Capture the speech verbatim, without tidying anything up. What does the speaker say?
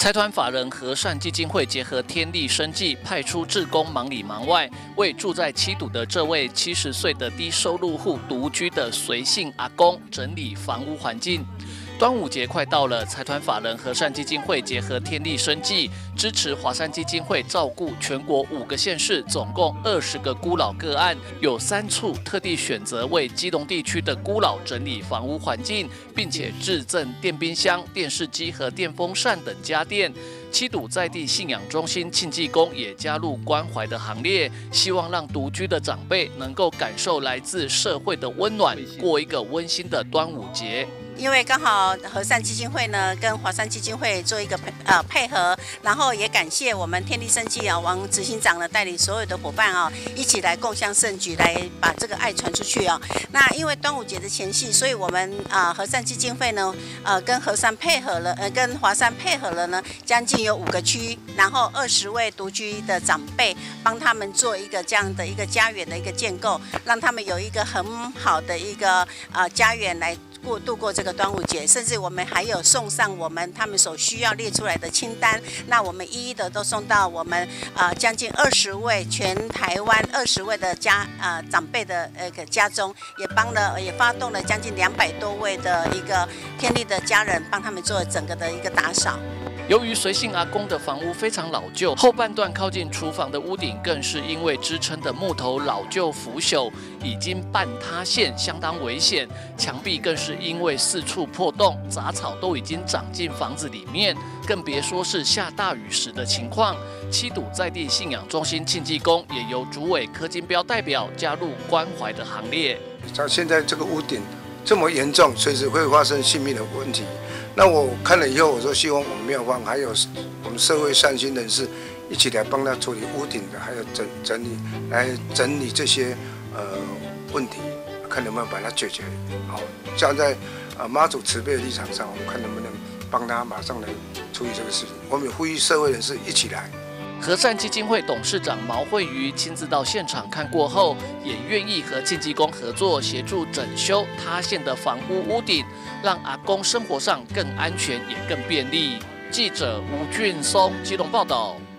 财团法人和善基金会结合天利生技，派出志工忙里忙外，为住在七堵的这位七十岁的低收入户独居的随性阿公整理房屋环境。端午节快到了，财团法人和善基金会结合天利生技，支持华山基金会照顾全国五个县市，总共二十个孤老个案，有三处特地选择为基隆地区的孤老整理房屋环境，并且致赠电冰箱、电视机和电风扇等家电。七堵在地信仰中心庆济宫也加入关怀的行列，希望让独居的长辈能够感受来自社会的温暖，过一个温馨的端午节。 因为刚好和善基金会呢跟华山基金会做一个呃配合，然后也感谢我们天利生技啊王执行长呢带领所有的伙伴啊一起来共襄盛举，来把这个爱传出去啊。那因为端午节的前夕，所以我们啊和善基金会呢呃跟和善配合了，呃跟华山配合了呢，将近有五个区，然后二十位独居的长辈，帮他们做一个这样的一个家园的一个建构，让他们有一个很好的一个呃家园来过度过这个端午节，甚至我们还有送上我们他们所需要列出来的清单，那我们一一的都送到我们呃将近二十位全台湾二十位的家呃长辈的呃个家中，也帮了也发动了将近两百多位的一个天利的家人，帮他们做整个的一个打扫。 由于随性阿公的房屋非常老旧，后半段靠近厨房的屋顶更是因为支撑的木头老旧腐朽，已经半塌陷，相当危险。墙壁更是因为四处破洞，杂草都已经长进房子里面，更别说是下大雨时的情况。七堵在地信仰中心庆济宫也由主委柯金彪代表加入关怀的行列。 像现在这个屋顶这么严重，随时会发生性命的问题。那我看了以后，我说希望我们庙方还有我们社会善心人士一起来帮他处理屋顶的，还有整整理来整理这些呃问题，看能不能把它解决好。站在呃妈祖慈悲的立场上，我们看能不能帮他马上来处理这个事情。我们也呼吁社会人士一起来。 和善基金会董事长毛惠瑜亲自到现场看过后，也愿意和庆济宫合作，协助整修塌陷的房屋屋顶，让阿公生活上更安全也更便利。记者吴俊松基隆报道。